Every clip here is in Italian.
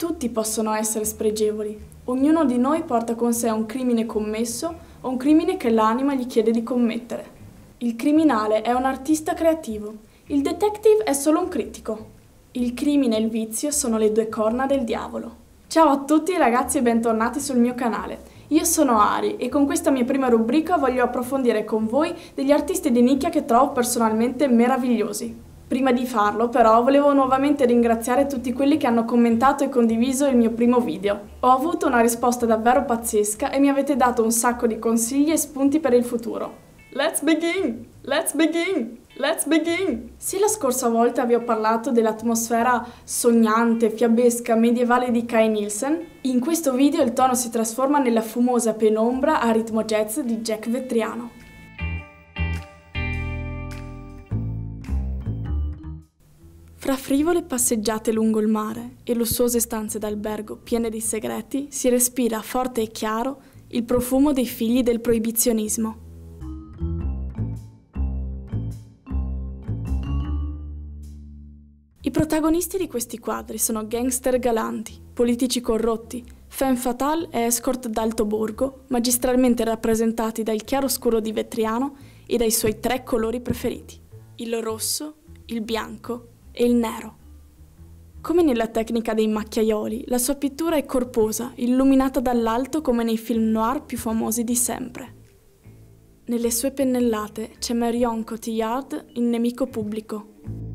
Tutti possono essere spregevoli. Ognuno di noi porta con sé un crimine commesso o un crimine che l'anima gli chiede di commettere. Il criminale è un artista creativo. Il detective è solo un critico. Il crimine e il vizio sono le due corna del diavolo. Ciao a tutti ragazzi e bentornati sul mio canale. Io sono Ari e con questa mia prima rubrica voglio approfondire con voi degli artisti di nicchia che trovo personalmente meravigliosi. Prima di farlo, però, volevo nuovamente ringraziare tutti quelli che hanno commentato e condiviso il mio primo video. Ho avuto una risposta davvero pazzesca e mi avete dato un sacco di consigli e spunti per il futuro. Let's begin! Let's begin! Let's begin! Se la scorsa volta vi ho parlato dell'atmosfera sognante, fiabesca, medievale di Kai Nielsen, in questo video il tono si trasforma nella fumosa penombra a ritmo jazz di Jack Vetriano. Fra frivole passeggiate lungo il mare e lussuose stanze d'albergo piene di segreti, si respira forte e chiaro il profumo dei figli del proibizionismo. I protagonisti di questi quadri sono gangster galanti, politici corrotti, femme fatale e escort d'alto borgo, magistralmente rappresentati dal chiaroscuro di Vetriano e dai suoi tre colori preferiti, il rosso, il bianco e il nero. Come nella tecnica dei macchiaioli, la sua pittura è corposa, illuminata dall'alto come nei film noir più famosi di sempre. Nelle sue pennellate c'è Marion Cotillard in Nemico pubblico.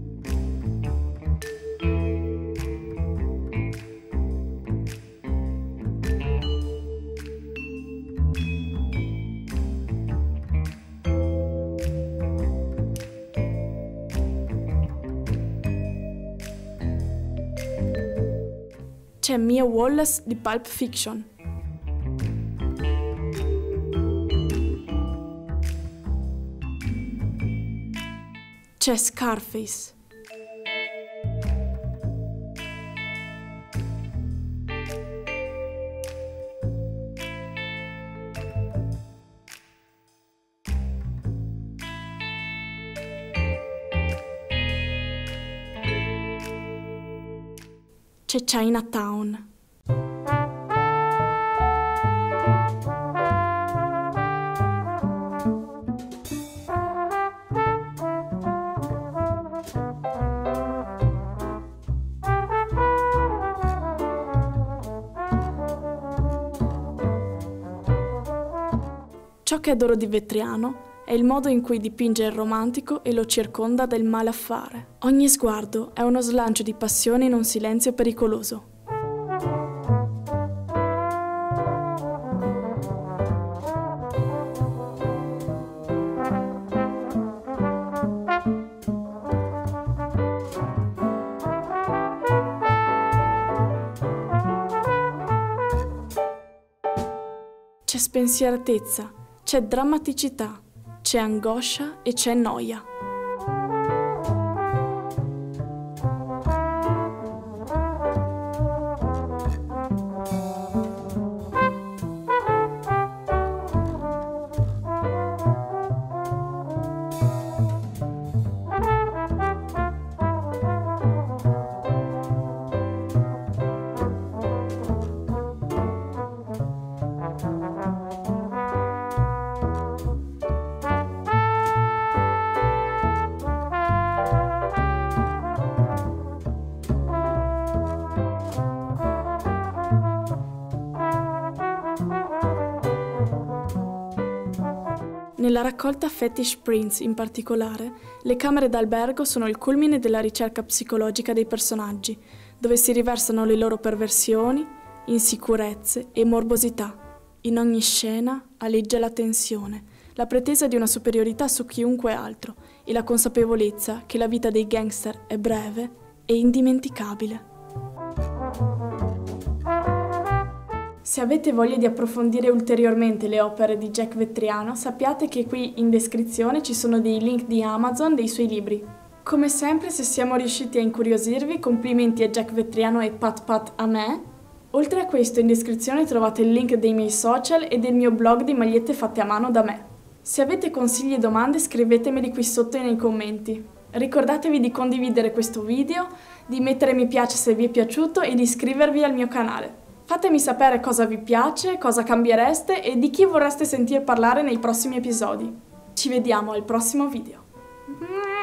C'è Mia Wallace di Pulp Fiction. C'è Scarface. C'è Chinatown. Ciò che adoro di Vetriano è il modo in cui dipinge il romantico e lo circonda del malaffare. Ogni sguardo è uno slancio di passione in un silenzio pericoloso. C'è spensieratezza, c'è drammaticità, c'è angoscia e c'è noia. Nella raccolta Fetish Prints in particolare, le camere d'albergo sono il culmine della ricerca psicologica dei personaggi, dove si riversano le loro perversioni, insicurezze e morbosità. In ogni scena aleggia la tensione, la pretesa di una superiorità su chiunque altro e la consapevolezza che la vita dei gangster è breve e indimenticabile. Se avete voglia di approfondire ulteriormente le opere di Jack Vetriano, sappiate che qui in descrizione ci sono dei link di Amazon dei suoi libri. Come sempre, se siamo riusciti a incuriosirvi, complimenti a Jack Vetriano e pat pat a me. Oltre a questo, in descrizione trovate il link dei miei social e del mio blog di magliette fatte a mano da me. Se avete consigli e domande, scrivetemeli qui sotto nei commenti. Ricordatevi di condividere questo video, di mettere mi piace se vi è piaciuto e di iscrivervi al mio canale. Fatemi sapere cosa vi piace, cosa cambiereste e di chi vorreste sentir parlare nei prossimi episodi. Ci vediamo al prossimo video.